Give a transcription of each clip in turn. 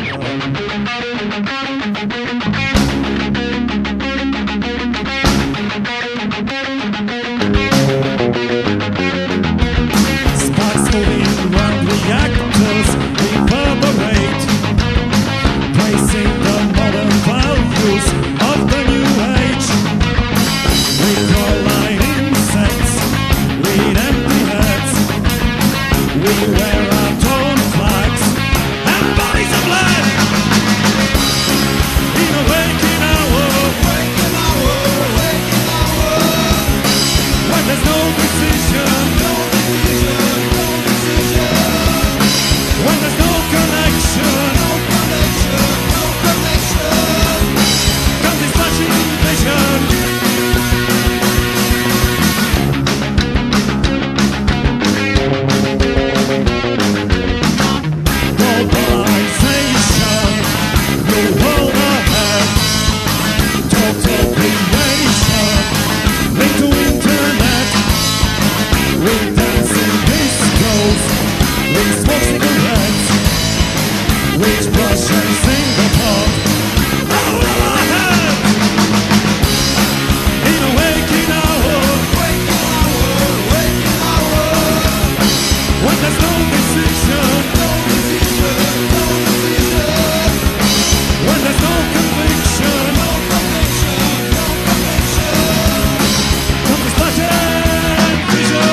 Sparks moving round reactors reverberate, placing the modern values of the new age. We crawling insects, lead empty heads. We wear our torn flags and bodies of lead. In a waking hour, when there's no decision, when there's no connection, comes this flashing vision. Globalization, the world ahead, total creation, linked to internet. We dance in discos, we smoke cigarettes, which brush and sing the pop. All ahead, in a waking hour, when there's no decision, when there's no conviction, comes this flashing vision.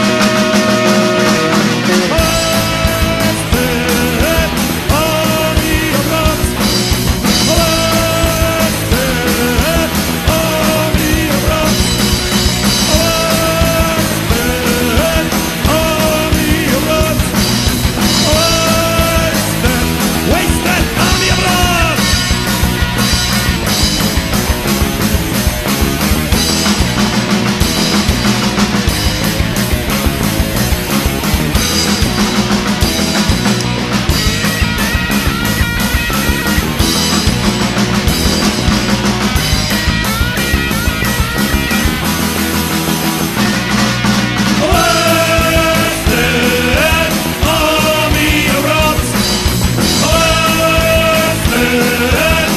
Army of robots.